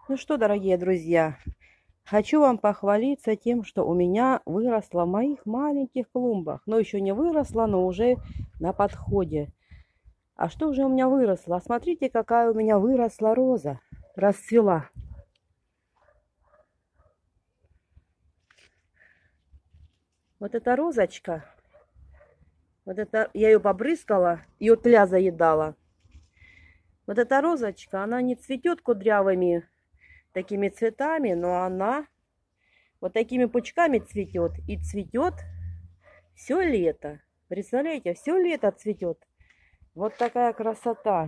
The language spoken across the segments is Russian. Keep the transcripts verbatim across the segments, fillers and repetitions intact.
Ну что, дорогие друзья, хочу вам похвалиться тем, что у меня выросло в моих маленьких клумбах. Но еще не выросло, но уже на подходе. А что же у меня выросло? Смотрите, какая у меня выросла роза. Расцвела. Вот эта розочка, вот это я ее побрызгала, ее тля заедала. Вот эта розочка, она не цветет кудрявыми такими цветами, но она вот такими пучками цветет. И цветет все лето. Представляете, все лето цветет. Вот такая красота.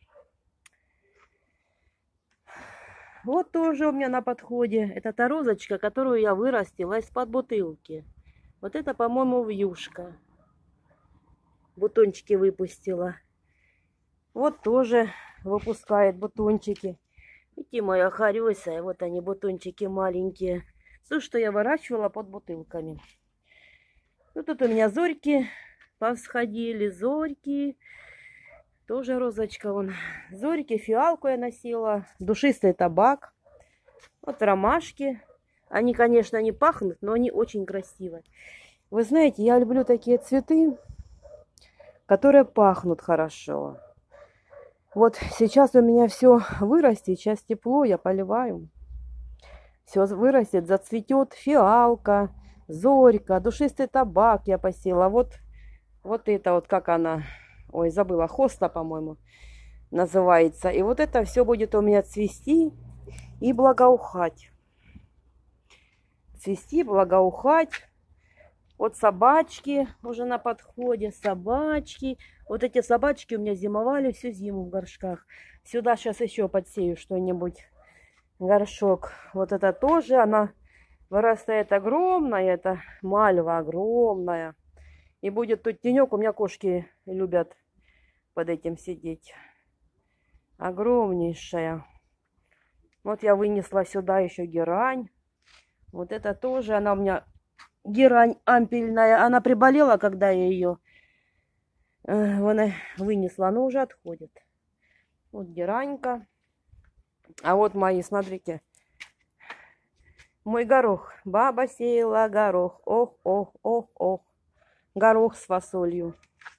Вот тоже у меня на подходе. Это та розочка, которую я вырастила из-под бутылки. Вот это, по-моему, вьюшка. Бутончики выпустила. Вот тоже выпускает бутончики. Видите, моя хорёсая. Вот они, бутончики маленькие. Все, что я выращивала под бутылками. Ну, тут у меня зорьки повсходили. Зорьки. Тоже розочка вон. Зорьки, фиалку я носила. Душистый табак. Вот ромашки. Они, конечно, не пахнут, но они очень красивые. Вы знаете, я люблю такие цветы, которые пахнут хорошо. Вот сейчас у меня все вырастет. Сейчас тепло, я поливаю. Все вырастет, зацветет фиалка, зорька, душистый табак я посела. Вот, вот это вот, как она... Ой, забыла, хоста, по-моему, называется. И вот это все будет у меня цвести и благоухать. Цвести, благоухать. Вот собачки уже на подходе. Собачки. Вот эти собачки у меня зимовали всю зиму в горшках. Сюда сейчас еще подсею что-нибудь. Горшок. Вот это тоже. Она вырастает огромная. Это мальва огромная. И будет тут тенек. У меня кошки любят под этим сидеть. Огромнейшая. Вот я вынесла сюда еще герань. Вот это тоже. Она у меня герань ампельная. Она приболела, когда я ее э, вынесла. Она уже отходит. Вот геранька. А вот мои, смотрите. Мой горох. Баба сеяла горох. Ох, ох, ох, ох. Горох с фасолью.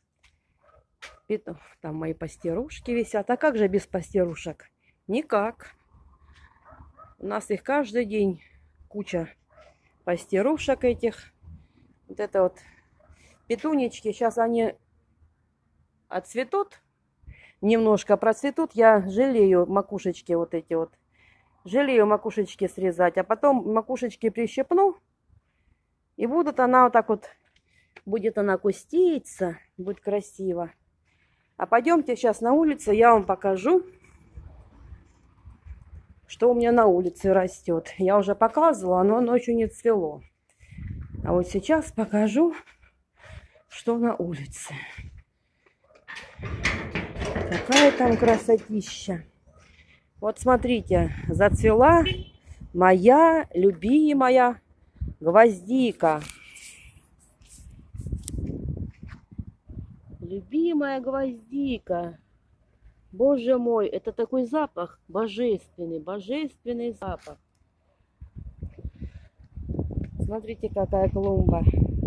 Там мои пастерушки висят. А как же без пастерушек? Никак. У нас их каждый день куча пастерушек этих. Вот это вот петунечки. Сейчас они отцветут. Немножко процветут. Я жалею макушечки вот эти вот. Жалею макушечки срезать. А потом макушечки прищепну. И будут она вот так вот. Будет она куститься. Будет красиво. А пойдемте сейчас на улицу, я вам покажу, что у меня на улице растет. Я уже показывала, но оно еще не цвело. А вот сейчас покажу, что на улице. Какая там красотища. Вот смотрите, зацвела моя любимая гвоздика. Любимая гвоздика. Боже мой, это такой запах божественный, божественный запах. Смотрите, какая клумба.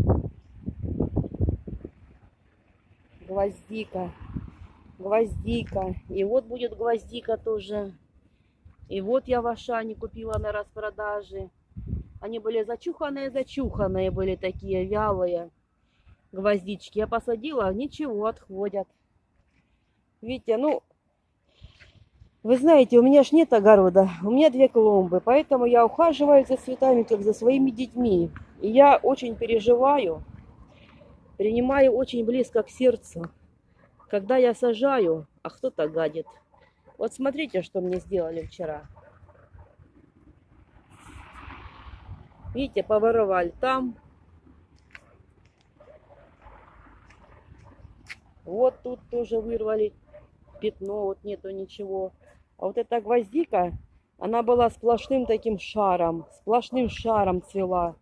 Гвоздика, гвоздика. И вот будет гвоздика тоже. И вот я в Ашане купила на распродаже. Они были зачуханные-зачуханные, были такие вялые. Гвоздички я посадила, ничего, отходят. Видите, ну, вы знаете, у меня ж нет огорода, у меня две клумбы, поэтому я ухаживаю за цветами, как за своими детьми. И я очень переживаю, принимаю очень близко к сердцу, когда я сажаю, а кто-то гадит. Вот смотрите, что мне сделали вчера. Видите, поворовали там. Вот тут тоже вырвали пятно, вот нету ничего. А вот эта гвоздика, она была сплошным таким шаром, сплошным шаром цвела.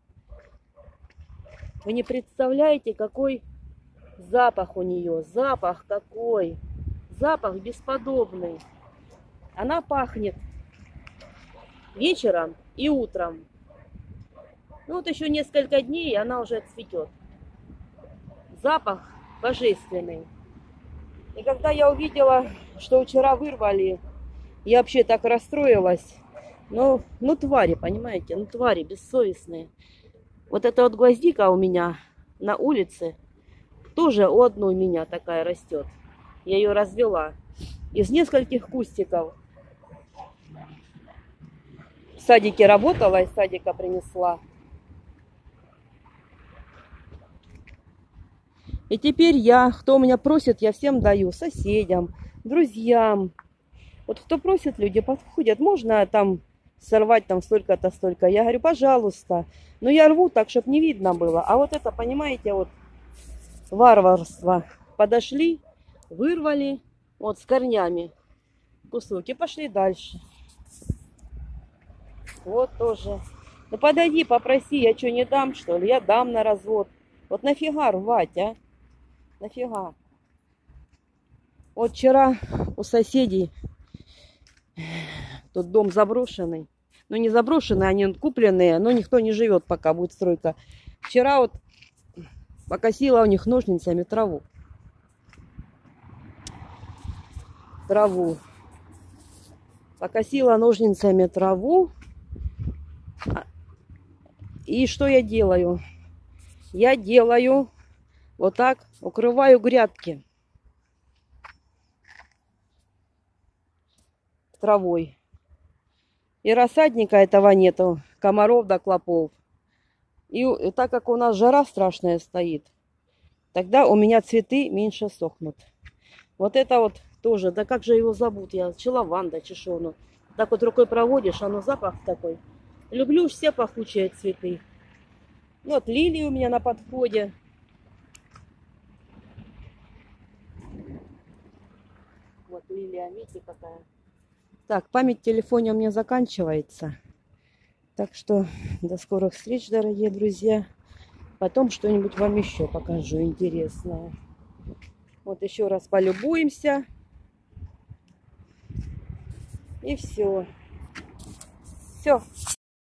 Вы не представляете, какой запах у нее, запах какой, запах бесподобный. Она пахнет вечером и утром. Ну вот еще несколько дней, и она уже цветет. Запах божественный. И когда я увидела, что вчера вырвали, я вообще так расстроилась. Ну, ну твари, понимаете, ну твари бессовестные. Вот эта вот гвоздика у меня на улице, тоже у одной у меня такая растет. Я ее развела из нескольких кустиков. В садике работала, из садика принесла. И теперь я, кто у меня просит, я всем даю. Соседям, друзьям. Вот кто просит, люди подходят. Можно там сорвать там столько-то, столько. Я говорю, пожалуйста. Но я рву так, чтобы не видно было. А вот это, понимаете, вот варварство. Подошли, вырвали, вот с корнями кусок и пошли дальше. Вот тоже. Ну подойди, попроси, я что, не дам, что ли? Я дам на развод. Вот нафига рвать, а? Нафига? Вот вчера у соседей тут дом заброшенный. Ну не заброшенный, они купленные, но никто не живет, пока будет стройка. Вчера вот покосила у них ножницами траву. Траву. Покосила ножницами траву. И что я делаю? Я делаю вот так, укрываю грядки травой. И рассадника этого нету, комаров да клопов. И, и так как у нас жара страшная стоит, тогда у меня цветы меньше сохнут. Вот это вот тоже, да как же его зовут? Я Челаванда, чешону. Так вот рукой проводишь, оно запах такой. Люблю все пахучие цветы. Вот лилии у меня на подходе. Вот лилия, видите, какая. Так, память в телефоне у меня заканчивается. Так что до скорых встреч, дорогие друзья. Потом что-нибудь вам еще покажу интересное. Вот еще раз полюбуемся. И все. Все.